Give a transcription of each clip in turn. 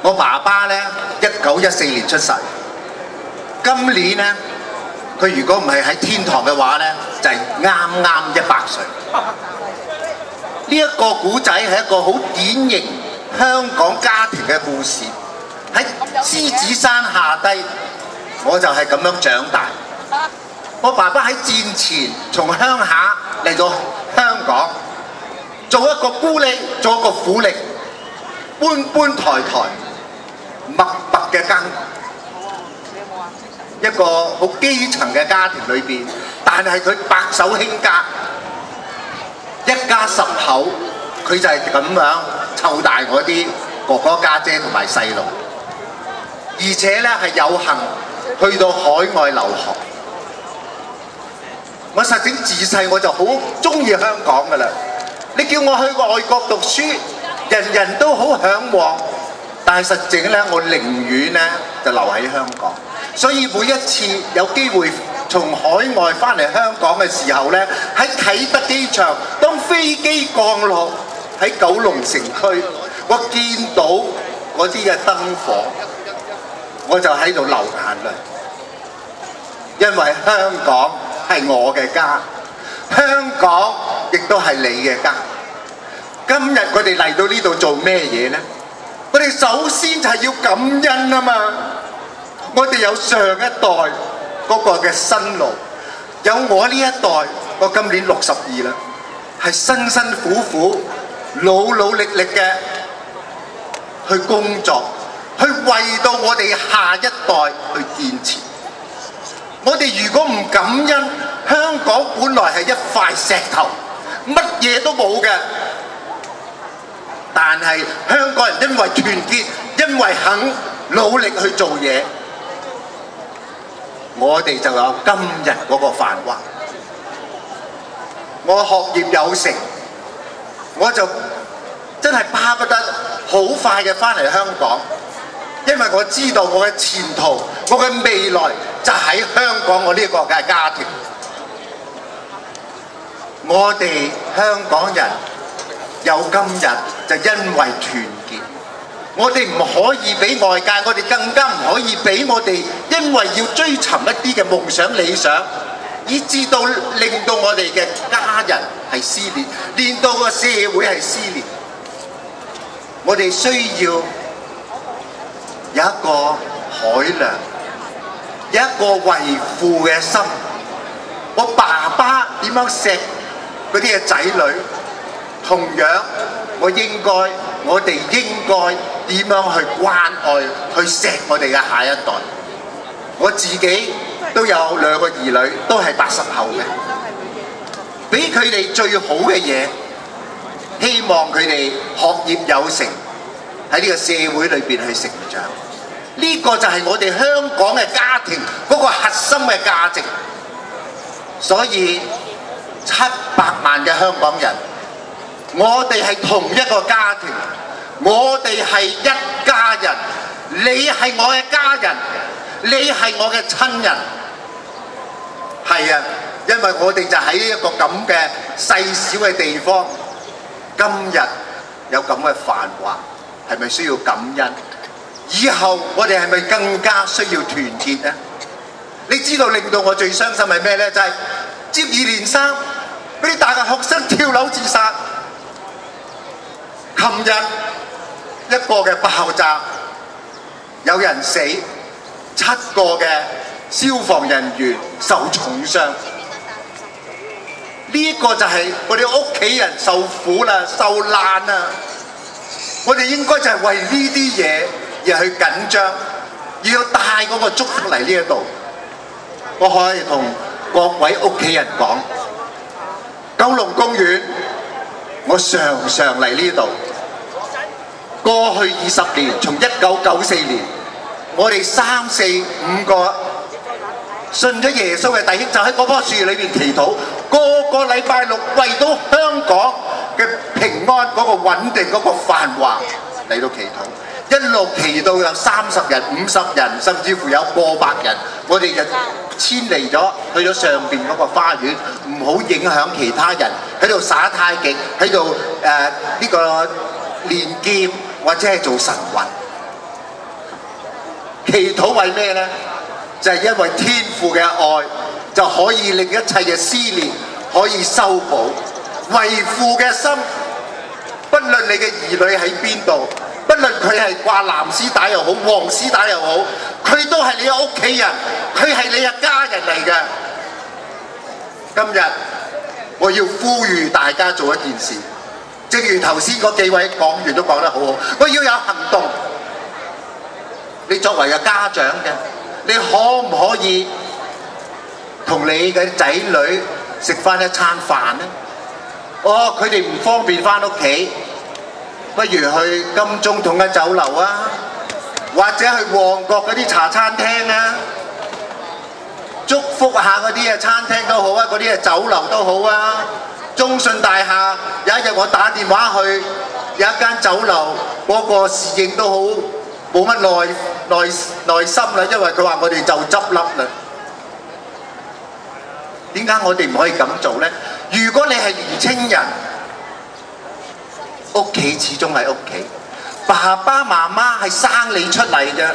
我爸爸呢，1914年出世，今年呢，佢如果唔係喺天堂嘅話呢，就係啱啱100歲。呢一個古仔係一個好典型香港家庭嘅故事。喺獅子山下低，我就係咁樣長大。我爸爸喺戰前從鄉下嚟到香港，做一個咕喱，做一個苦力，搬搬抬抬，默默嘅耕，一個好基層嘅家庭裏邊，但係佢白手興家，一家10口，佢就係咁樣湊大我啲哥哥家姐同埋細路，而且咧係有幸去到海外留學。我實整自細我就好中意香港㗎啦。你叫我去外國讀書，人人都好嚮往，但係實整咧，我寧願咧就留喺香港。所以每一次有機會從海外翻嚟香港嘅時候咧，喺啟德機場，當飛機降落喺九龍城區，我見到嗰啲嘅燈火，我就喺度流眼淚，因為香港係我嘅家，香港亦都係你嘅家。今日我哋嚟到呢度做咩嘢呢？我哋首先就係要感恩啊嘛！我哋有上一代嗰個嘅辛勞，有我呢一代，我今年62啦，係辛辛苦苦、努努力力嘅去工作，去為到我哋下一代去建設。我哋如果唔感恩，香港本來係一塊石頭，乜嘢都冇嘅。但係香港人因為團結，因為肯努力去做嘢，我哋就有今日嗰個繁華。我學業有成，我就真係巴不得好快嘅返嚟香港，因為我知道我嘅前途，我嘅未來就喺香港我呢個嘅家庭。我哋香港人有今日就因為團結，我哋唔可以俾外界，我哋更加唔可以俾我哋因為要追尋一啲嘅夢想理想，以至到令到我哋嘅家人係撕裂，令到個社會係撕裂。我哋需要有一個海量，有一個為父嘅心。我爸爸點樣錫嗰啲嘅仔女，同樣我哋應該點樣去關愛、去錫我哋嘅下一代。我自己都有2個兒女，都係80後嘅，俾佢哋最好嘅嘢，希望佢哋學業有成，喺呢個社會裏邊去成長。呢個就係我哋香港嘅家庭嗰個核心嘅價值。所以700萬嘅香港人，我哋係同一個家庭，我哋係一家人。你係我嘅家人，你係我嘅親人。係啊，因為我哋就喺一個咁嘅細小嘅地方，今日有咁嘅繁華，係咪需要感恩？以後我哋係咪更加需要團結呢？你知道令到我最傷心係咩呢？就係接二連三嗰啲大學學生跳樓自殺。琴日一個嘅爆炸，有人死，7個嘅消防人員受重傷。呢個就係我哋屋企人受苦啦、受難啦。我哋應該就係為呢啲嘢而去緊張，要帶嗰個祝福嚟呢一度。我可以同各位屋企人講，九龍公園我常常嚟呢度。過去20年，從1994年，我哋3、4、5個信咗耶穌嘅弟兄就喺嗰棵樹裏邊祈禱，個禮拜六為到香港嘅平安、嗰個穩定、嗰個繁華嚟到祈禱，一路祈到有30人、50人，甚至乎有過百人，我哋就遷離咗去咗上邊嗰個花園，唔好影響其他人喺度耍太極，喺度呢個練劍或者係做神魂。 祈禱為咩呢？就係因為天父嘅愛就可以令一切嘅撕裂可以修補。為父嘅心，不論你嘅兒女喺邊度，不論佢係掛藍絲帶又好，黃絲帶又好，佢都係你嘅屋企人，佢係你嘅家人嚟嘅。今日我要呼籲大家做一件事，正如頭先嗰幾位講員都講得好好，我要有行動。你作為嘅家長嘅，你可唔可以同你嘅仔女食翻一餐飯呢？哦，佢哋唔方便翻屋企，不如去金鐘統一酒樓啊，或者去旺角嗰啲茶餐廳啊，祝福下嗰啲嘅餐廳都好啊，嗰啲嘅酒樓都好啊。中信大廈有一日我打電話去，有一間酒樓嗰個侍應都好冇乜耐心啦，因為佢話我哋就執笠啦。點解我哋唔可以咁做呢？如果你係年青人，屋企始終係屋企，爸爸媽媽係生你出嚟嘅。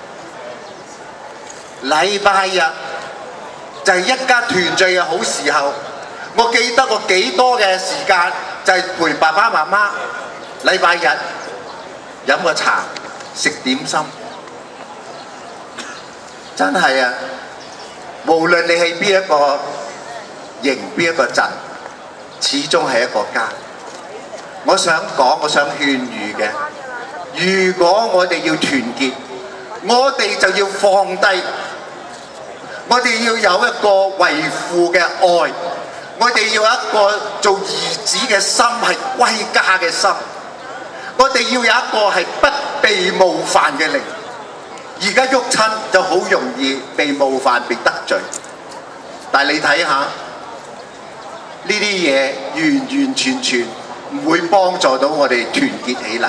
禮拜日就係一家團聚嘅好時候。我記得我幾多嘅時間就係陪爸爸媽媽禮拜日飲個茶食點心，真係啊！無論你係邊一個營邊一個鎮，始終係一個家。我想講，我想勸喻嘅，如果我哋要團結，我哋就要放低，我哋要有一個為父嘅愛。我哋要一個做兒子嘅心，係歸家嘅心。我哋要有一個係不被冒犯嘅靈。而家喐親就好容易被冒犯、被得罪。但係你睇下，呢啲嘢完完全全唔會幫助到我哋團結起嚟。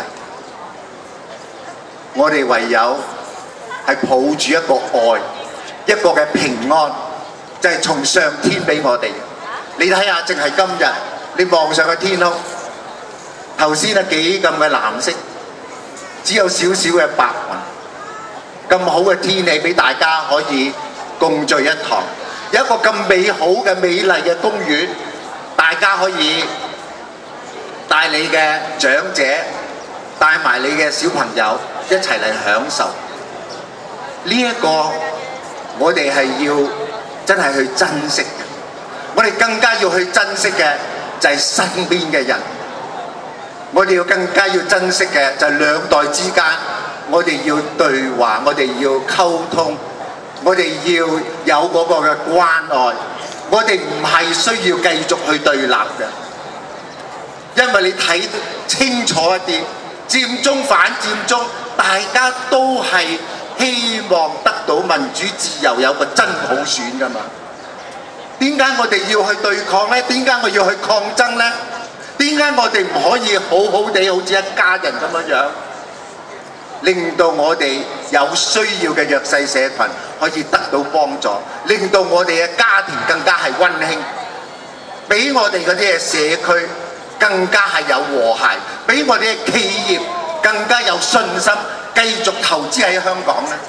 我哋唯有係抱住一個愛，一個嘅平安，就係從上天俾我哋。你睇下，淨係今日，你望上個天空，頭先啊幾咁嘅藍色，只有少少嘅白雲，咁好嘅天氣俾大家可以共聚一堂，有一個咁美好嘅美麗嘅公園，大家可以帶你嘅長者，帶埋你嘅小朋友一齊嚟享受。呢一個我哋係要真係去珍惜嘅。我哋更加要去珍惜嘅就係身邊嘅人，我哋要更加要珍惜嘅就係兩代之間，我哋要對話，我哋要溝通，我哋要有嗰個嘅關愛，我哋唔係需要繼續去對立嘅，因為你睇清楚一啲，佔中反佔中，大家都係希望得到民主自由，有個真普選㗎嘛。點解我哋要去對抗呢？點解我要去抗爭呢？點解我哋唔可以好好地好似一家人咁樣，令到我哋有需要嘅弱勢社群可以得到幫助，令到我哋嘅家庭更加係溫馨，俾我哋嗰啲嘅社區更加係有和諧，俾我哋嘅企業更加有信心，繼續投資喺香港呢？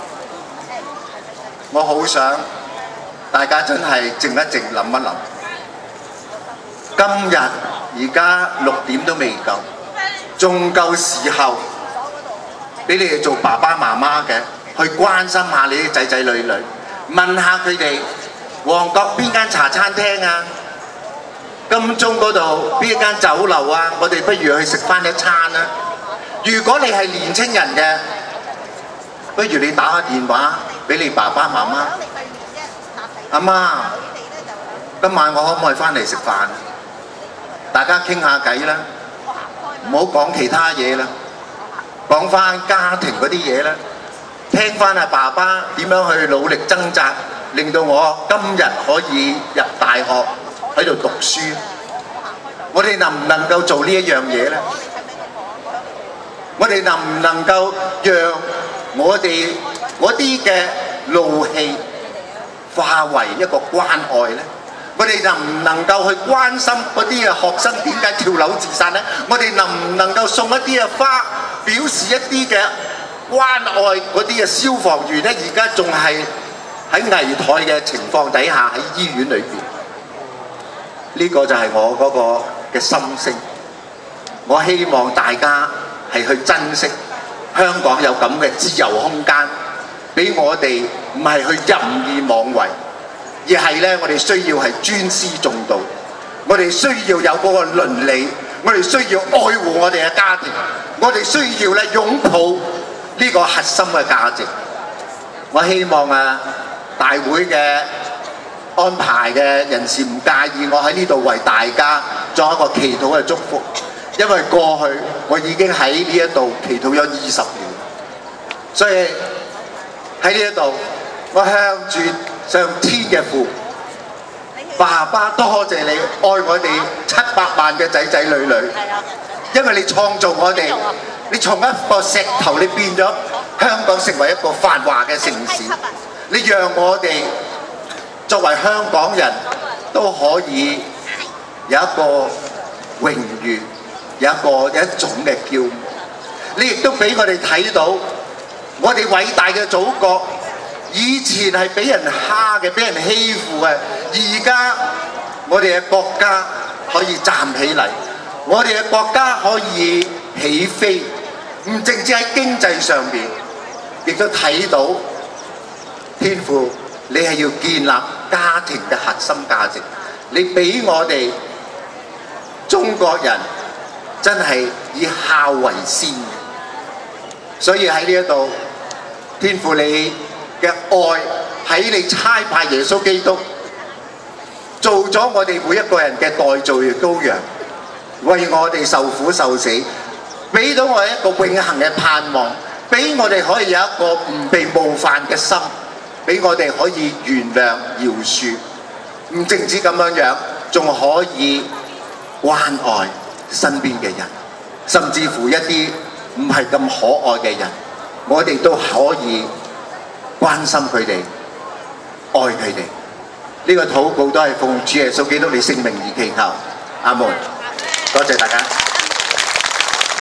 我好想大家真係靜一靜，諗一諗。今日而家6點都未夠，仲夠時候俾你哋做爸爸媽媽嘅去關心下你啲仔仔女女，問下佢哋旺角邊間茶餐廳啊，金鐘嗰度邊一間酒樓啊，我哋不如去食翻一餐啊。如果你係年青人嘅，不如你打個電話俾你爸爸媽媽。阿媽，今晚我可唔可以翻嚟食飯？大家傾下偈啦，唔好講其他嘢啦，講翻家庭嗰啲嘢啦，聽翻阿爸爸點樣去努力掙扎，令到我今日可以入大學喺度讀書。我哋能唔能夠做呢一樣嘢呢？我哋能唔能夠讓我哋嗰啲嘅怒氣化為一個關愛呢？我哋能唔能夠去關心嗰啲嘅學生點解跳樓自殺呢？我哋能唔能夠送一啲嘅花，表示一啲嘅關愛嗰啲嘅消防員咧，而家仲係喺危殆嘅情況底下喺醫院裏邊。呢個就係我嗰個嘅心聲。我希望大家係去珍惜香港有咁嘅自由空間，俾我哋唔係去任意妄為，而係咧我哋需要係尊師重道，我哋需要有嗰個倫理，我哋需要愛護我哋嘅家庭，我哋需要咧擁抱呢個核心嘅價值。我希望大會嘅安排嘅人士唔介意我喺呢度為大家作一個祈禱嘅祝福，因為過去我已經喺呢一度祈禱咗20年，所以喺呢一度我向住上天嘅父爸爸，多謝你愛我哋700萬嘅仔仔女女，因為你創造我哋，你從一個石頭你變咗香港成為一個繁華嘅城市，你讓我哋作為香港人都可以有一個榮譽，有一種嘅驕傲。你亦都俾我哋睇到，我哋偉大嘅祖國以前係俾人蝦嘅，俾人欺負嘅，而家我哋嘅國家可以站起嚟，我哋嘅國家可以起飛，唔淨止喺經濟上面，亦都睇到天父你係要建立家庭嘅核心價值，你俾我哋中國人真係以孝為先嘅，所以喺呢一度，天父你嘅愛喺你差派耶穌基督做咗我哋每一個人嘅代罪羔羊，為我哋受苦受死，俾到我哋一個永恆嘅盼望，俾我哋可以有一個唔被冒犯嘅心，俾我哋可以原諒饒恕，唔淨止咁樣樣，仲可以關愛身邊嘅人，甚至乎一啲唔係咁可愛嘅人，我哋都可以關心佢哋，愛佢哋。呢個禱告都係奉主耶穌基督你聖名而祈求，阿門。多謝大家。